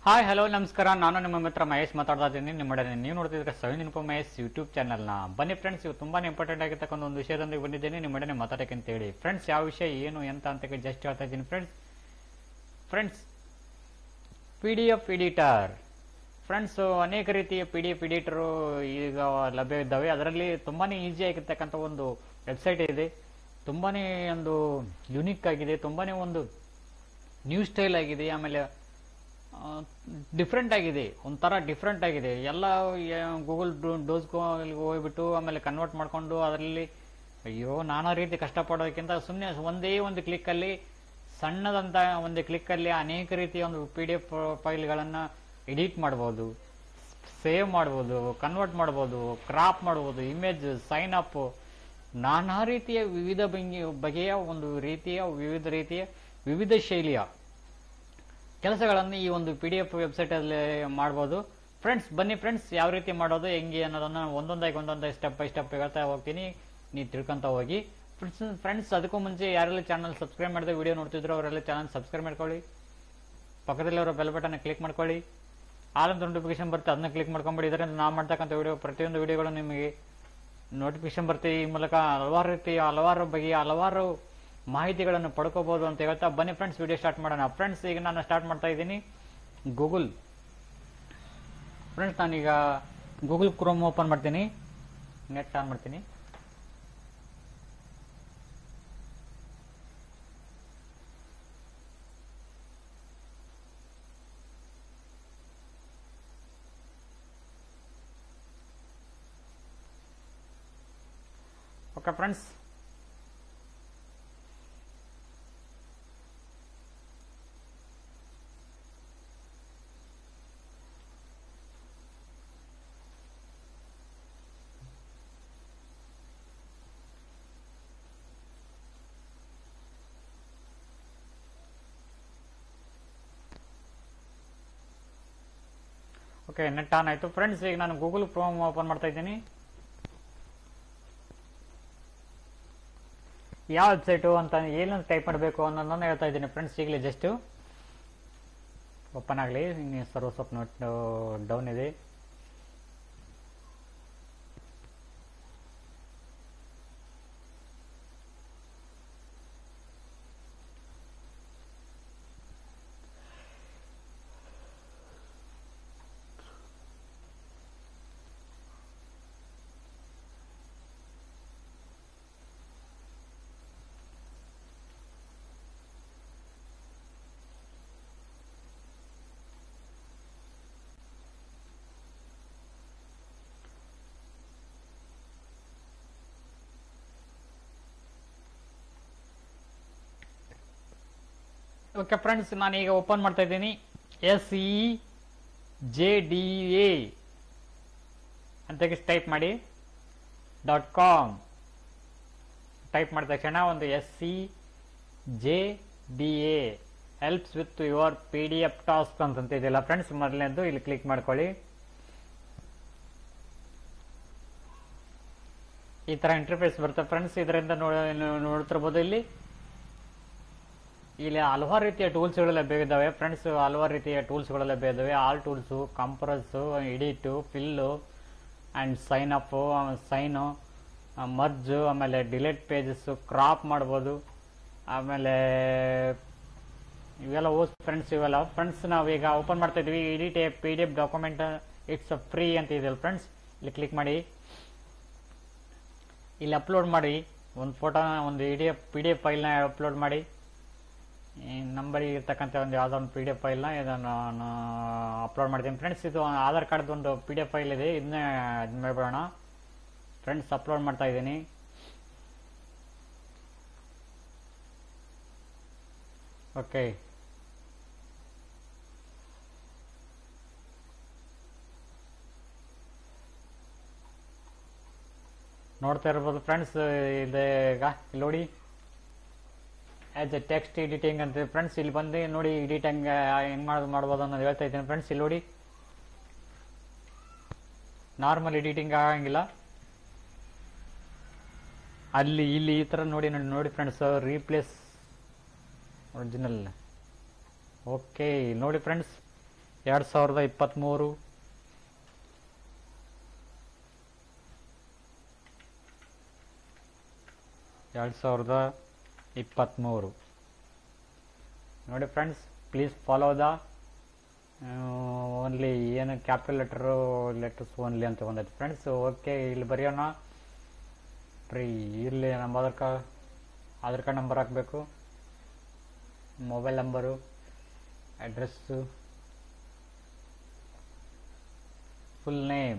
Hi hello ನಮಸ್ಕಾರ. ನಾನು ನಿಮ್ಮ ಮಿತ್ರ ಮಹೇಶ್ ಮಾತಾಡ್ತಾ ಇದ್ದೀನಿ. ನೀವು ನೋಡ್ತಿದ್ರೆ ಸವಿನ್ ಇನ್ಫೋ ಮಹೇಶ್ ಯೂಟ್ಯೂಬ್ ಚಾನಲ್ನ. ಬನ್ನಿ ಫ್ರೆಂಡ್ಸ್, ಇವು ತುಂಬಾ ಇಂಪಾರ್ಟೆಂಟ್ ಆಗಿರ್ತಕ್ಕಂಥ ಒಂದು ವಿಷಯದೊಂದಿಗೆ ಬಂದಿದ್ದೇನೆ ನಿಮ್ಮೊಡನೆ ಮಾತಾಡೋಕೆ ಅಂತೇಳಿ. ಫ್ರೆಂಡ್ಸ್, ಯಾವ ವಿಷಯ ಏನು ಎಂತ ಅಂತ ಜಸ್ಟ್ ಹೇಳ್ತಾ ಇದ್ದೀನಿ ಫ್ರೆಂಡ್ಸ್. PDF ಎಡಿಟರ್ ಫ್ರೆಂಡ್ಸ್, ಅನೇಕ ರೀತಿಯ PDF ಎಡಿಟರು ಈಗ ಲಭ್ಯವಿದ್ದಾವೆ. ಅದರಲ್ಲಿ ತುಂಬಾ ಈಸಿ ಆಗಿರ್ತಕ್ಕಂಥ ಒಂದು ವೆಬ್ಸೈಟ್ ಇದೆ. ತುಂಬಾ ಒಂದು ಯುನಿಕ್ ಆಗಿದೆ, ತುಂಬಾ ಒಂದು ನ್ಯೂ ಸ್ಟೈಲ್ ಆಗಿದೆ, ಆಮೇಲೆ ಡಿಫ್ರೆಂಟ್ ಆಗಿದೆ, ಒಂಥರ ಡಿಫ್ರೆಂಟ್ ಆಗಿದೆ. ಎಲ್ಲ ಗೂಗಲ್ ಡೋಸ್ಗೆ ಹೋಗ್ಬಿಟ್ಟು ಆಮೇಲೆ ಕನ್ವರ್ಟ್ ಮಾಡಿಕೊಂಡು ಅದರಲ್ಲಿ ಅಯ್ಯೋ ನಾನಾ ರೀತಿ ಕಷ್ಟಪಡೋದಕ್ಕಿಂತ ಸುಮ್ಮನೆ ಒಂದೇ ಒಂದು ಕ್ಲಿಕ್ಕಲ್ಲಿ, ಸಣ್ಣದಂತ ಒಂದು ಕ್ಲಿಕ್ಕಲ್ಲಿ ಅನೇಕ ರೀತಿಯ ಒಂದು PDF ಫೈಲ್ಗಳನ್ನು ಎಡಿಟ್ ಮಾಡ್ಬೋದು, ಸೇವ್ ಮಾಡ್ಬೋದು, ಕನ್ವರ್ಟ್ ಮಾಡ್ಬೋದು, ಕ್ರಾಪ್ ಮಾಡ್ಬೋದು, ಇಮೇಜ್, ಸೈನ್ ಅಪ್, ನಾನಾ ರೀತಿಯ ಬಗೆಯ ಒಂದು ವಿವಿಧ ಶೈಲಿಯ ಕೆಲಸಗಳನ್ನು ಈ ಒಂದು PDF ವೆಬ್ಸೈಟಲ್ಲಿ ಮಾಡ್ಬೋದು. ಫ್ರೆಂಡ್ಸ್, ಬನ್ನಿ ಫ್ರೆಂಡ್ಸ್, ಯಾವ ರೀತಿ ಮಾಡೋದು ಹೆಂಗೆ ಅನ್ನೋದನ್ನು ಒಂದೊಂದಾಗಿ ಸ್ಟೆಪ್ ಬೈ ಸ್ಟೆಪ್ ಹೇಳ್ತಾ ಹೋಗ್ತೀನಿ, ನೀವು ತಿಳ್ಕೊತಾ ಹೋಗಿ. ಫ್ರೆಂಡ್ಸ್, ಅದಕ್ಕೂ ಮುಂಚೆ ಯಾರೆಲ್ಲ ಚಾನಲ್ ಸಬ್ಸ್ಕ್ರೈಬ್ ಮಾಡಿದ್ರೆ ವಿಡಿಯೋ ನೋಡ್ತಿದ್ರು ಅವರೆಲ್ಲ ಚಾನಲ್ ಸಬ್ಸ್ಕ್ರೈಬ್ ಮಾಡ್ಕೊಳ್ಳಿ. ಪಕ್ಕದಲ್ಲಿರೋ ಬೆಲ್ ಬಟನ್ ಕ್ಲಿಕ್ ಮಾಡ್ಕೊಳ್ಳಿ. ಆಲ್ ನೋಟಿಫಿಕೇಶನ್ ಬರುತ್ತೆ, ಅದನ್ನ ಕ್ಲಿಕ್ ಮಾಡ್ಕೊಂಬಿಡಿ. ಇದರಿಂದ ನಾವು ಮಾಡ್ತಕ್ಕಂಥ ಪ್ರತಿಯೊಂದು ವಿಡಿಯೋಗಳು ನಿಮಗೆ ನೋಟಿಫಿಕೇಶನ್ ಬರುತ್ತೆ. ಈ ಮೂಲಕ ಹಲವಾರು ಬಗೆಯ ಹಲವಾರು ಮಾಹಿತಿಗಳನ್ನು ಪಡ್ಕೋಬಹುದು ಅಂತ ಹೇಳ್ತಾ ಬನ್ನಿ ಫ್ರೆಂಡ್ಸ್, ವಿಡಿಯೋ ಸ್ಟಾರ್ಟ್ ಮಾಡೋಣ. ಫ್ರೆಂಡ್ಸ್, ಈಗ ನಾನು ಸ್ಟಾರ್ಟ್ ಮಾಡ್ತಾ ಇದ್ದೀನಿ ಗೂಗಲ್. ಫ್ರೆಂಡ್ಸ್, ನಾನೀಗ ಗೂಗಲ್ ಕ್ರೋಮ್ ಓಪನ್ ಮಾಡ್ತೀನಿ, ನೆಟ್ ಆನ್ ಮಾಡ್ತೀನಿ. Okay friends, okay net on ಆಯಿತು. ಫ್ರೆಂಡ್ಸ್, ಈಗ ನಾನು ಗೂಗಲ್ ಕ್ರೋಮ್ ಓಪನ್ ಮಾಡ್ತಾ ಇದ್ದೀನಿ. ಯಾವ ವೆಬ್ಸೈಟು ಅಂತ ಏನಂತ ಟೈಪ್ ಮಾಡಬೇಕು ಅನ್ನೋದನ್ನು ಹೇಳ್ತಾ ಇದ್ದೀನಿ ಫ್ರೆಂಡ್ಸ್. ಈಗಲೇ ಜಸ್ಟ್ ಓಪನ್ ಆಗಲಿ, ಸರ್ವರ್ ಸ್ವಲ್ಪ ನೋಟ್ ಡೌನ್ ಇದೆ. ಓಕೆ ಫ್ರೆಂಡ್ಸ್, ನಾನು ಈಗ ಓಪನ್ ಮಾಡ್ತಾ ಇದ್ದೀನಿ. SEJDA ಅಂತ ಟೈಪ್ ಮಾಡಿ .com ಟೈಪ್ ಮಾಡಿದ ತಕ್ಷಣ ಒಂದು SEJDA helps with your PDF task ಅಂತ ಇದೆಯಲ್ಲ ಫ್ರೆಂಡ್ಸ್, ಮೊದಲನೇದು ಇಲ್ಲಿ ಕ್ಲಿಕ್ ಮಾಡ್ಕೊಳ್ಳಿ. ಈ ತರ ಇಂಟರ್ಫೇಸ್ ಬರುತ್ತೆ ಫ್ರೆಂಡ್ಸ್. ಇದರಿಂದ ನೋಡ್ತಿರ್ಬೋದು, ಇಲ್ಲಿ ಹಲವಾರು ರೀತಿಯ ಟೂಲ್ಸ್ಗಳು ಲಭ್ಯವಿದ್ದಾವೆ ಫ್ರೆಂಡ್ಸ್. ಹಲವಾರು ರೀತಿಯ ಟೂಲ್ಸ್ಗಳು ಲಭ್ಯ ಇದ್ದಾವೆ. All tools, compress, edit, fill and sign up, sign, merge, ಆಮೇಲೆ ಡಿಲೀಟ್ ಪೇಜಸ್ಸು, ಕ್ರಾಪ್ ಮಾಡ್ಬೋದು, ಆಮೇಲೆ ಇವೆಲ್ಲ ಇವೆಲ್ಲ ಫ್ರೆಂಡ್ಸ್. ನಾವೀಗ ಓಪನ್ ಮಾಡ್ತಾ ಇದ್ವಿ. Edit a PDF document, it's free ಅಂತ ಇದೆಯಲ್ಲ ಫ್ರೆಂಡ್ಸ್, ಇಲ್ಲಿ ಕ್ಲಿಕ್ ಮಾಡಿ. ಇಲ್ಲಿ ಅಪ್ಲೋಡ್ ಮಾಡಿ ಒಂದು ಫೋಟೋನ, ಒಂದು PDF ಫೈಲ್ನ ಅಪ್ಲೋಡ್ ಮಾಡಿ. ನಂಬರ್ ಇರ್ತಕ್ಕಂಥ ಒಂದು ಯಾವುದೋ ಒಂದು PDF ಫೈಲ್ನ ಇದನ್ನು ನಾನು ಅಪ್ಲೋಡ್ ಮಾಡ್ತೀನಿ ಫ್ರೆಂಡ್ಸ್. ಇದು ಆಧಾರ್ ಕಾರ್ಡ್ ಒಂದು PDF ಫೈಲ್ ಇದೆ, ಇದನ್ನೇ ಇದು ಮಾಡ್ಬಿಡೋಣ ಫ್ರೆಂಡ್ಸ್. ಅಪ್ಲೋಡ್ ಮಾಡ್ತಾ ಇದ್ದೀನಿ. ಓಕೆ, ನೋಡ್ತಾ ಇರ್ಬೋದು ಫ್ರೆಂಡ್ಸ್. ಈಗ ನೋಡಿ, ಆಸ್ ಎ ಟೆಕ್ಸ್ಟ್ ಎಡಿಟಿಂಗ್ ಅಂತ ಫ್ರೆಂಡ್ಸ್. ಇಲ್ಲಿ ಬಂದು ನೋಡಿ, ಎಡಿಟಿಂಗ್ ಹೆಂಗ್ ಮಾಡ್ಬೋದು ಅನ್ನೋದು ಹೇಳ್ತಾ ಇದ್ದೀನಿ ಫ್ರೆಂಡ್ಸ್. ಇಲ್ಲಿ ನೋಡಿ, ನಾರ್ಮಲ್ ಎಡಿಟಿಂಗ್ ಆಗಂಗಿಲ್ಲ, ಅಲ್ಲಿ ಇಲ್ಲಿ ಈ ತರ ನೋಡಿ ಫ್ರೆಂಡ್ಸ್. Replace original. ಓಕೆ, ನೋಡಿ ಫ್ರೆಂಡ್ಸ್, 2023 2023 ನೋಡಿ friends, please follow the only ಏನು ಕ್ಯಾಪಿಟಲ್ ಲೆಟರ್ಸ್ ಓನ್ಲಿ ಅಂತ ಬಂದೈತೆ ಫ್ರೆಂಡ್ಸ್. ಓಕೆ, ಇಲ್ಲಿ ಬರೆಯೋಣ ರೀ. ಇಲ್ಲಿ ನಮ್ಮ ಆಧಾರ್ ಕಾರ್ಡ್ ನಂಬರ್ ಹಾಕಬೇಕು, mobile number, address, full name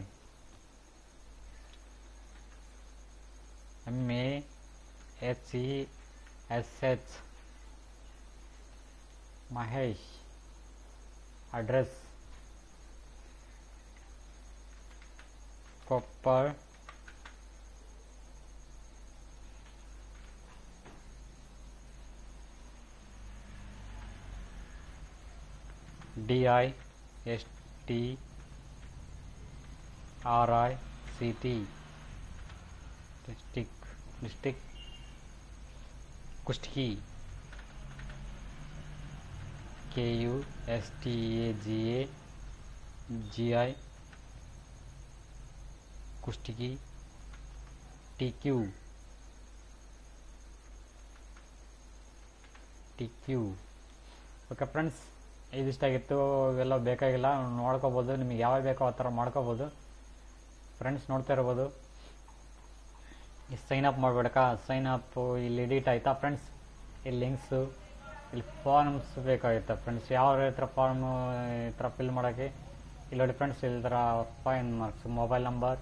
MAHESH Mahesh, address Koppal, DISTRICT district Kushtagi, KUSTAGAGI Kushtagi, TQ okay friends, ಇದಿಷ್ಟಾಗಿತ್ತು. ಇವೆಲ್ಲ ಬೇಕಾಗಿಲ್ಲ, ನೋಡ್ಕೋಬೋದು. ನಿಮಗೆ ಯಾವಾಗ ಬೇಕೋ ಆ ಥರ ಮಾಡ್ಕೋಬೋದು ಫ್ರೆಂಡ್ಸ್. ನೋಡ್ತಾ ಇರ್ಬೋದು. ಈ ಸೈನ್ ಅಪ್ ಮಾಡಬೇಡಕ್ಕ, ಸೈನ್ ಅಪ್ ಇಲ್ಲಿ ಎಡಿಟ್ ಆಯಿತಾ ಫ್ರೆಂಡ್ಸ್. ಇಲ್ಲಿ ಲಿಂಕ್ಸು, ಇಲ್ಲಿ ಫಾರ್ಮ್ಸ್ ಬೇಕಾಗಿತ್ತು ಫ್ರೆಂಡ್ಸ್. ಯಾವ ಥರ ಫಾರ್ಮು ಈ ಥರ ಫಿಲ್ ಮಾಡೋಕ್ಕೆ ಇಲ್ಲಿ ನೋಡಿ ಫ್ರೆಂಡ್ಸ್. ಈ ಥರ ಫೈನ್ ಮಾರ್ಕ್ಸ್, ಮೊಬೈಲ್ ನಂಬರ್,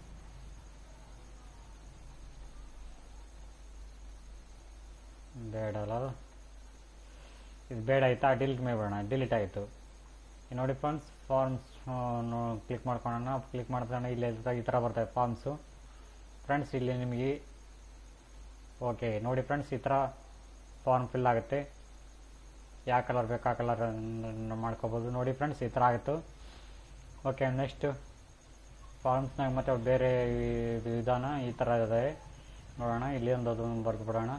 ಬೇಡಲ್ಲ, ಇದು ಬೇಡ ಆಯಿತಾ. ಡಿಲೀಟ್ ಮಾಡಿಬಿಡೋಣ. ಡಿಲೀಟ್ ಆಯಿತು. ನೋಡಿ ಫ್ರೆಂಡ್ಸ್, ಫಾರ್ಮ್ಸ್ ಕ್ಲಿಕ್ ಮಾಡ್ಕೊಳ್ಳೋಣ. ಕ್ಲಿಕ್ ಮಾಡ್ತಾನೆ ಇಲ್ಲಿ ಈ ಥರ ಬರ್ತದೆ ಫಾರ್ಮ್ಸು ಫ್ರೆಂಡ್ಸ್. ಇಲ್ಲಿ ನಿಮಗೆ ಓಕೆ ನೋಡಿ ಫ್ರೆಂಡ್ಸ್, ಈ ಥರ ಫಾರ್ಮ್ ಫಿಲ್ ಆಗುತ್ತೆ. ಯಾವ ಕಲರ್ ಬೇಕು ಆ ಕಲರ್ ಮಾಡ್ಕೋಬೋದು. ನೋಡಿ ಫ್ರೆಂಡ್ಸ್, ಈ ಥರ ಆಯಿತು. ಓಕೆ, ನೆಕ್ಸ್ಟ್ ಫಾರ್ಮ್ಸ್ನಾಗ ಮತ್ತೆ ಬೇರೆ ವಿಧಾನ ಈ ಥರ ಇದೆ ನೋಡೋಣ. ಇಲ್ಲಿ ಒಂದು ಅದನ್ನು ಬರೆದು ಬಿಡೋಣ.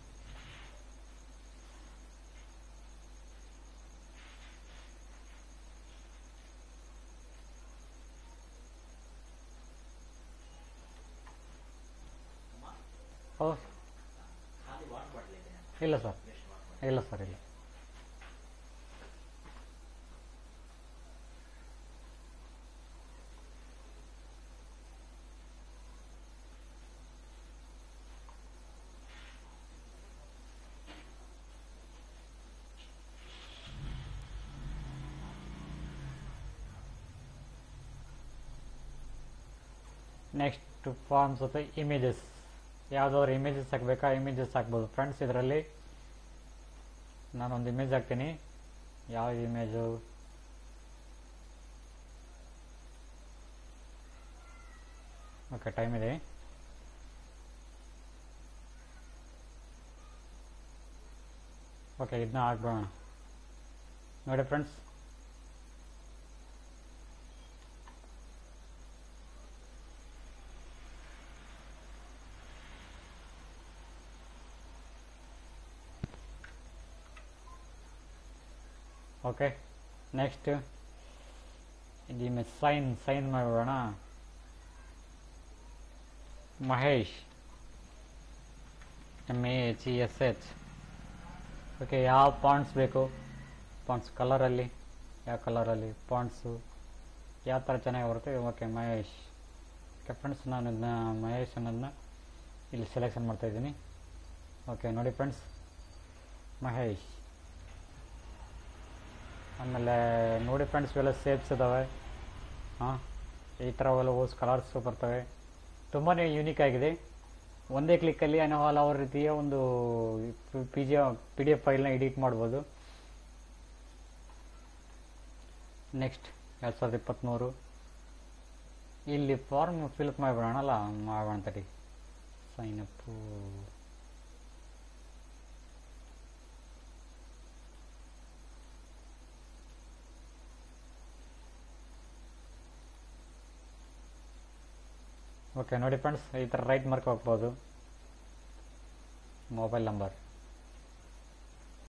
ಇಲ್ಲ ಸರ್, ಇಲ್ಲ ಸರ್, ಇಲ್ಲ. ನೆಕ್ಸ್ಟ್ ಫಾರ್ಮ್ಸ್ ಅಥವಾ ಇಮೇಜಸ್, ಯಾವುದಾದ್ರು ಇಮೇಜಸ್ ಹಾಕಬೇಕಾ, ಇಮೇಜಸ್ ಹಾಕ್ಬೋದು ಫ್ರೆಂಡ್ಸ್. ಇದರಲ್ಲಿ ನಾನೊಂದು ಇಮೇಜ್ ಹಾಕ್ತೀನಿ. ಯಾವ ಇಮೇಜು, ಓಕೆ ಟೈಮ್ ಇದೆ. ಓಕೆ, ಇದನ್ನ ಹಾಕ್ಬಿಡೋಣ. ನೋಡಿ ಫ್ರೆಂಡ್ಸ್, ಓಕೆ ನೆಕ್ಸ್ಟ್ ಇಲ್ಲಿ ಸೈನ್ ಮಾಡೋಣ. ಮಹೇಶ್, MAHESH. ಓಕೆ, ಯಾವ ಪಾಂಟ್ಸ್ ಬೇಕು, ಪಾಂಟ್ಸ್ ಕಲರಲ್ಲಿ, ಯಾವ ಕಲರಲ್ಲಿ ಪಾಂಟ್ಸು ಯಾವ ಥರ ಚೆನ್ನಾಗಿ ಬರುತ್ತೆ. ಓಕೆ, ಮಹೇಶ್. ಓಕೆ ಫ್ರೆಂಡ್ಸ್, ನಾನು ಇದನ್ನ ಮಹೇಶ್ ಅನ್ನೋದನ್ನ ಇಲ್ಲಿ ಸೆಲೆಕ್ಷನ್ ಮಾಡ್ತಾಯಿದ್ದೀನಿ. ಓಕೆ ನೋಡಿ ಫ್ರೆಂಡ್ಸ್, ಮಹೇಶ್. ಆಮೇಲೆ ನೋಡಿ ಫ್ರೆಂಡ್ಸ್, ಇವೆಲ್ಲ ಶೇಪ್ಸ್ ಇದ್ದಾವೆ. ಹಾಂ, ಈ ಥರ ಅವೆಲ್ಲ ಕಲರ್ಸು ಬರ್ತವೆ. ತುಂಬಾ ಯೂನಿಕ್ ಆಗಿದೆ. ಒಂದೇ ಕ್ಲಿಕ್ಕಲ್ಲಿ ಹಲವಾರು ರೀತಿಯ ಒಂದು PDF ಫೈಲ್ನ ಎಡಿಟ್ ಮಾಡ್ಬೋದು. ನೆಕ್ಸ್ಟ್ 2023 ಇಲ್ಲಿ ಫಾರ್ಮ್ ಫಿಲ್ಅಪ್ ಮಾಡಿಬಿಡೋಣಲ್ಲ, ಮಾಡೋಣ ತಡಿ. ಸೈನಪ್ಪು ಓಕೆ ನೋಡಿ ಫ್ರೆಂಡ್ಸ್, ಈ ಥರ ರೈಟ್ ಮಾರ್ಕ್ ಹಾಕ್ಬೋದು. Mobile number